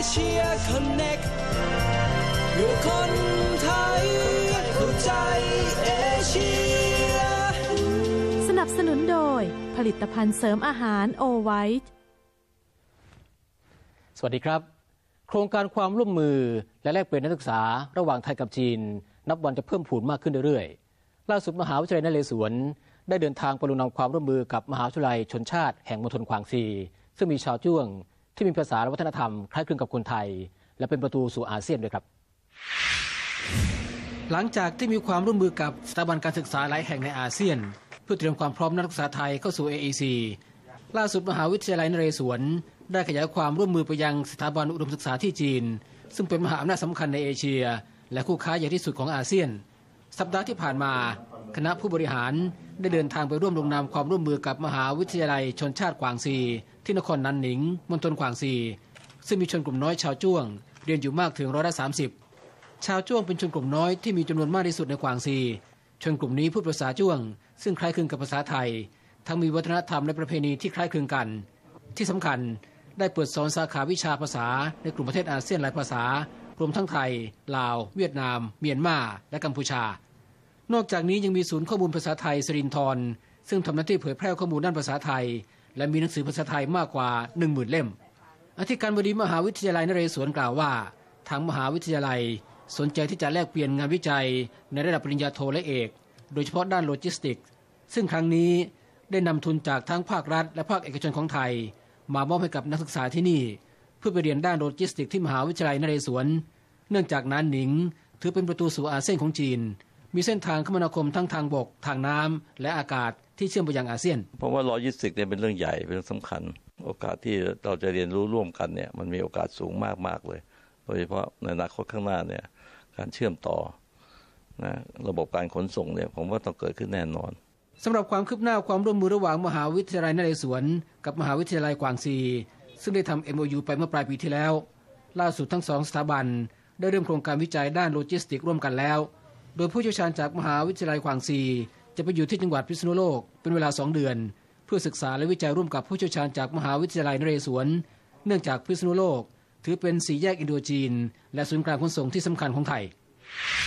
เชียคอนเนคเพื่อคนไทยเข้าใจเอเชียสนับสนุนโดยผลิตภัณฑ์เสริมอาหารโอไวท์สวัสดีครับโครงการความร่วมมือและแลกเปลี่ยนนักศึกษาระหว่างไทยกับจีนนับวันจะเพิ่มพูนมากขึ้นเรื่อยๆล่าสุดมหาวิทยาลัยนเรศวรได้เดินทางไปลงนามความร่วมมือกับมหาวิทยาลัยชนชาติแห่งมณฑลขวางซีซึ่งมีชาวจ้วงที่มีภาษาและวัฒนธรรมคล้ายคลึงกับคนไทยและเป็นประตูสู่อาเซียนด้วยครับหลังจากที่มีความร่วมมือกับสถาบันการศึกษาหลายแห่งในอาเซียนเพื่อเตรียมความพร้อมนักศึกษาไทยเข้าสู่ AEC ล่าสุดมหาวิทยาลัยนเรศวรได้ขยายความร่วมมือไปยังสถาบันอุดมศึกษาที่จีนซึ่งเป็นมหาอำนาจสำคัญในเอเชียและคู่ค้าใหญ่ที่สุดของอาเซียนสัปดาห์ที่ผ่านมาคณะผู้บริหารได้เดินทางไปร่วมลงนามความร่วมมือกับมหาวิทยาลัยชนชาติกวางซีที่นครนันหนิงมณฑลกวางซีซึ่งมีชนกลุ่มน้อยชาวจ้วงเรียนอยู่มากถึง30%ชาวจ้วงเป็นชนกลุ่มน้อยที่มีจำนวนมากที่สุดในกวางซีชนกลุ่มนี้พูดภาษาจ้วงซึ่งคล้ายคลึงกับภาษาไทยทั้งมีวัฒนธรรมและประเพณีที่คล้ายคลึงกันที่สำคัญได้เปิดสอนสาขาวิชาภาษาในกลุ่มประเทศอาเซียนหลายภาษารวมทั้งไทยลาวเวียดนามเมียนมาและกัมพูชานอกจากนี้ยังมีศูนย์ข้อมูลภาษาไทยสิรินธรซึ่งทำหน้าที่เผยแพร่ข้อมูลด้านภาษาไทยและมีหนังสือภาษาไทยมากกว่า 10,000 เล่มอธิการบดีมหาวิทยาลัยนเรศวรกล่าวว่าทางมหาวิทยาลัยสนใจที่จะแลกเปลี่ยนงานวิจัยในระดับปริญญาโทและเอกโดยเฉพาะด้านโลจิสติกส์ซึ่งครั้งนี้ได้นำทุนจากทั้งภาครัฐและภาคเอกชนของไทยมามอบให้กับนักศึกษาที่นี่เพื่อไปเรียนด้านโลจิสติกส์ที่มหาวิทยาลัยนเรศวรเนื่องจากนันหนิงถือเป็นประตูสู่อาเซียนของจีนมีเส้นทางคมนาคมทั้งทางบกทางน้ำและอากาศที่เชื่อมไปยังอาเซียนเพราะว่าโลจิสติกส์เนี่ยเป็นเรื่องใหญ่เป็นเรื่องสำคัญโอกาสที่เราจะเรียนรู้ร่วมกันเนี่ยมันมีโอกาสสูงมากๆเลยโดยเฉพาะในอนาคตข้างหน้าเนี่ยการเชื่อมต่อนะระบบการขนส่งเนี่ยผมว่าต้องเกิดขึ้นแน่นอนสำหรับความคืบหน้าความร่วมมือระหว่างมหาวิทยาลัยนเรศวรกับมหาวิทยาลัยกวางซีซึ่งได้ทำ MOU ไปเมื่อปลายปีที่แล้วล่าสุดทั้งสองสถาบันได้เริ่มโครงการวิจัยด้านโลจิสติกส์ร่วมกันแล้วโดยผู้เชี่ยวชาญจากมหาวิทยาลัยกวางซีจะไปอยู่ที่จังหวัดพิษณุโลกเป็นเวลา2 เดือนเพื่อศึกษาและวิจัยร่วมกับผู้เชี่ยวชาญจากมหาวิทยาลัยนเรศวรเนื่องจากพิษณุโลกถือเป็น4 แยกอินโดจีนและศูนย์กลางขนส่งที่สำคัญของไทย